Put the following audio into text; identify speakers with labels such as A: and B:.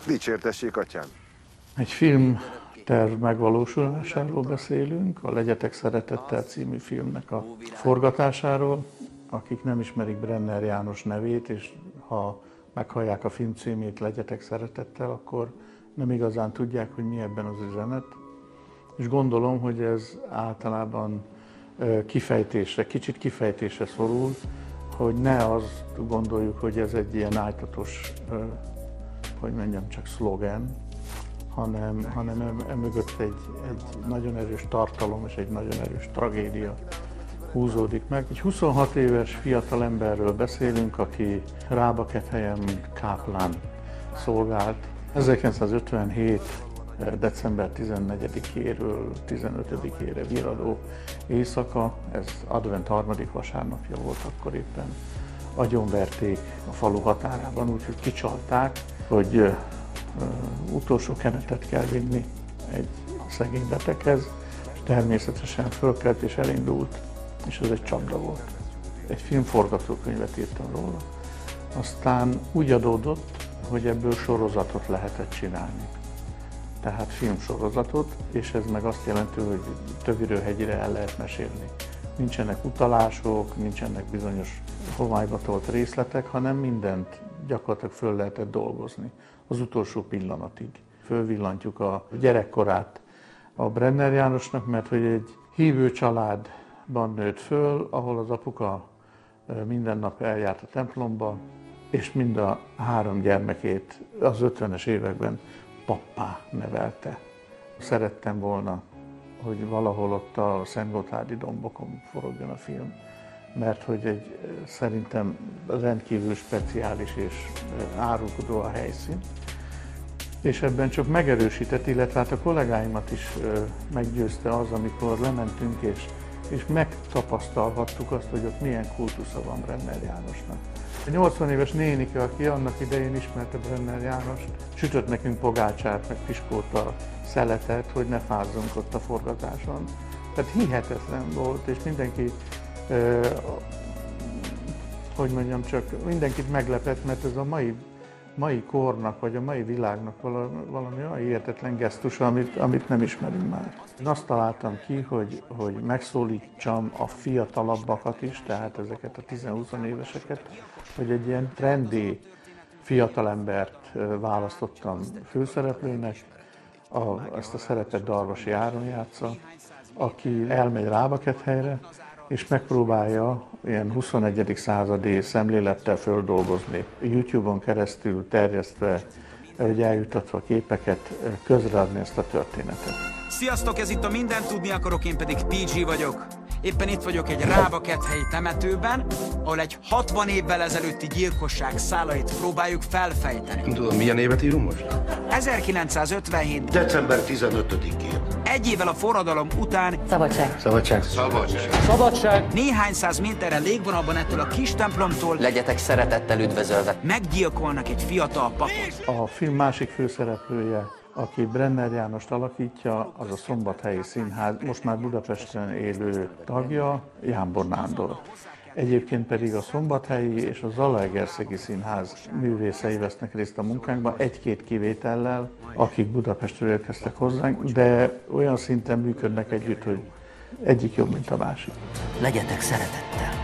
A: Dicsértessék, atyám!
B: Egy filmterv megvalósulásáról beszélünk, a Legyetek szeretettel című filmnek a forgatásáról. Akik nem ismerik Brenner János nevét, és ha meghallják a film címét Legyetek szeretettel, akkor nem igazán tudják, hogy mi ebben az üzenet. És gondolom, hogy ez általában kicsit kifejtésre szorul, hogy ne azt gondoljuk, hogy ez egy ilyen ájtatos, hogy mondjam, csak szlogen, hanem emögött egy nagyon erős tartalom és egy nagyon erős tragédia húzódik meg. Egy 26 éves fiatal emberről beszélünk, aki Rábakethelyen, mint káplán szolgált. 1957. december 14-éről 15-ére virradó éjszaka, ez advent 3. vasárnapja volt, akkor éppen agyonverték a falu határában, úgyhogy kicsalták, hogy utolsó kenetet kell vinni egy szegény beteghez, és természetesen fölkelt és elindult, és ez egy csapda volt. Egy filmforgatókönyvet írtam róla. Aztán úgy adódott, hogy ebből sorozatot lehetett csinálni. Tehát filmsorozatot, és ez meg azt jelenti, hogy töviről hegyire el lehet mesélni. Nincsenek utalások, nincsenek bizonyos homályba tolt részletek, hanem mindent gyakorlatilag föl lehetett dolgozni az utolsó pillanatig. Fölvillantjuk a gyerekkorát a Brenner Jánosnak, mert hogy egy hívő családban nőtt föl, ahol az apuka minden nap eljárt a templomba, és mind a 3 gyermekét az 50-es években pappá nevelte. Szerettem volna, hogy valahol ott a Szentgotthárdi dombokon forogjon a film, mert hogy szerintem rendkívül speciális és árulkodó a helyszín. És ebben csak megerősített, illetve hát a kollégáimat is meggyőzte az, amikor lementünk és megtapasztalhattuk azt, hogy ott milyen kultusza van Brenner Jánosnak. A 80 éves nénike, aki annak idején ismerte Brenner Jánost, sütött nekünk pogácsát, meg piskóta szeletet, hogy ne fázzunk ott a forgatáson. Tehát hihetetlen volt, és mindenki, hogy mondjam, csak mindenkit meglepett, mert ez a mai kornak, vagy a mai világnak valami olyan hihetetlen gesztus, amit nem ismerünk már. Én azt találtam ki, hogy megszólítsam a fiatalabbakat is, tehát ezeket a 10-20 éveseket, hogy egy ilyen trendi fiatalembert választottam főszereplőnek, ezt a szeretett Darvasi Áron játsza, aki elmegy Rábakethelyre, és megpróbálja ilyen 21. századi szemlélettel földolgozni. YouTube-on keresztül terjesztve, eljutatva képeket, közreadni ezt a történetet.
C: Sziasztok, ez itt a Mindent tudni akarok, én pedig PG vagyok. Éppen itt vagyok egy Rábakethelyi temetőben, ahol egy 60 évvel ezelőtti gyilkosság szálait próbáljuk felfejteni.
D: Nem tudom, milyen évet írunk most?
C: 1957.
E: December 15-én.
C: Egy évvel a forradalom után
F: Szabadság.
D: Szabadság.
E: Szabadság.
F: Szabadság.
C: néhány száz méterre légvonalban ettől a kis templomtól
F: Legyetek szeretettel üdvözölve.
C: meggyilkolnak egy fiatal papot.
B: A film másik főszereplője, aki Brenner Jánost alakítja, az a Szombathelyi Színház, most már Budapesten élő tagja, Jámbor Nándor. Egyébként pedig a Szombathelyi és a Zalaegerszegi Színház művészei vesznek részt a munkánkban, 1-2 kivétellel, akik Budapestről érkeztek hozzánk, de olyan szinten működnek együtt, hogy egyik jobb, mint a másik.
F: Legyetek szeretettel.